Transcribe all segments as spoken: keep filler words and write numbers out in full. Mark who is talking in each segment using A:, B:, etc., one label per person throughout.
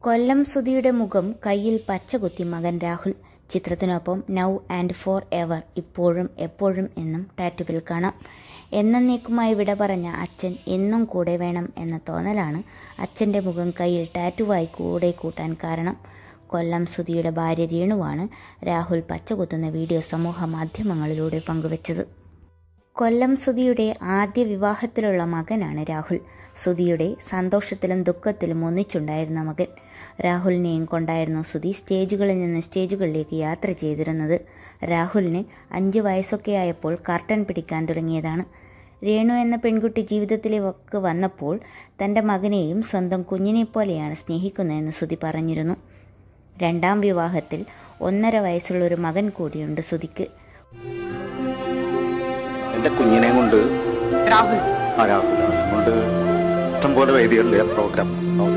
A: കൊല്ലം സുധിയുടെ മുഖം കയ്യിൽ പച്ചകുത്തി മകൻ രാഹുൽ. ചിത്രത്തിനൊപ്പം നൗ ആൻഡ് ഫോർ എവർ, ഇപ്പോഴും എപ്പോഴും എന്നും ടാറ്റുവിൽ കാണാം. എന്നേക്കുമായി വിട പറഞ്ഞ അച്ഛൻ എന്നും കൂടെ വേണം എന്ന തോന്നലാണ് അച്ഛൻ്റെ മുഖം കയ്യിൽ ടാറ്റുവായി കൂടെ കൂട്ടാൻ കാരണം. കൊല്ലം സുധിയുടെ ഭാര്യ രേണുവാണ് രാഹുൽ പച്ചകുത്തുന്ന വീഡിയോ സമൂഹ മാധ്യമങ്ങളിലൂടെ പങ്കുവച്ചത്. കൊല്ലം സുധിയുടെ ആദ്യ വിവാഹത്തിലുള്ള മകനാണ് രാഹുൽ. സുധിയുടെ സന്തോഷത്തിലും ദുഃഖത്തിലും ഒന്നിച്ചുണ്ടായിരുന്ന മകൻ. രാഹുലിനെയും കൊണ്ടായിരുന്നു സുധി സ്റ്റേജുകളിൽ നിന്ന് സ്റ്റേജുകളിലേക്ക് യാത്ര ചെയ്തിരുന്നത്. രാഹുലിന് അഞ്ച് വയസ്സൊക്കെ ആയപ്പോൾ കർട്ടൻ പിടിക്കാൻ തുടങ്ങിയതാണ്. രേണു എന്ന പെൺകുട്ടി ജീവിതത്തിലേക്ക് വന്നപ്പോൾ തൻ്റെ മകനെയും സ്വന്തം കുഞ്ഞിനെ പോലെയാണ് സ്നേഹിക്കുന്നതെന്ന് സുധി പറഞ്ഞിരുന്നു. രണ്ടാം വിവാഹത്തിൽ ഒന്നര വയസ്സുള്ള ഒരു മകൻ കൂടിയുണ്ട് സുധിക്ക്.
B: എന്റെ കുഞ്ഞിനെ കൊണ്ട്
C: രാഹുൽ
B: രാഹുൽ കൊണ്ട് ഇഷ്ടംപോലെ വേദികളിലെ പ്രോഗ്രാം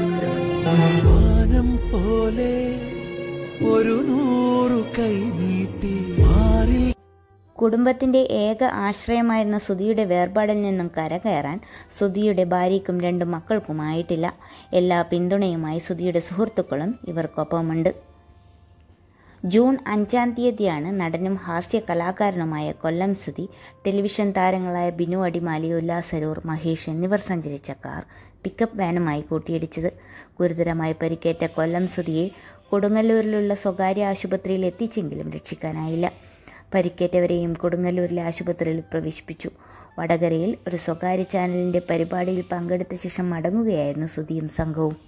D: പോലെ ഒരു നൂറു കൈ നീട്ടി.
A: കുടുംബത്തിന്റെ ഏക ആശ്രയമായിരുന്ന സുധിയുടെ വേർപാടിൽ നിന്നും കരകയറാൻ സുധിയുടെ ഭാര്യയ്ക്കും രണ്ടു മക്കൾക്കുമായിട്ടില്ല. എല്ലാ പിന്തുണയുമായി സുധിയുടെ സുഹൃത്തുക്കളും ഇവർക്കൊപ്പമുണ്ട്. ജൂൺ അഞ്ചാം തീയതിയാണ് നടനും ഹാസ്യ കലാകാരനുമായ കൊല്ലം സുധി ടെലിവിഷൻ താരങ്ങളായ ബിനു അടിമാലി, ഉല്ലാസരൂർ, മഹേഷ് എന്നിവർ സഞ്ചരിച്ച കാർ പിക്കപ്പ് വാനുമായി കൂട്ടിയിടിച്ചത്. ഗുരുതരമായി പരിക്കേറ്റ കൊല്ലം സുധിയെ കൊടുങ്ങല്ലൂരിലുള്ള സ്വകാര്യ ആശുപത്രിയിൽ എത്തിച്ചെങ്കിലും രക്ഷിക്കാനായില്ല. പരിക്കേറ്റവരെയും കൊടുങ്ങല്ലൂരിലെ ആശുപത്രിയിൽ പ്രവേശിപ്പിച്ചു. വടകരയിൽ ഒരു സ്വകാര്യ ചാനലിന്റെ പരിപാടിയിൽ പങ്കെടുത്ത ശേഷം മടങ്ങുകയായിരുന്നു സുധിയും സംഘവും.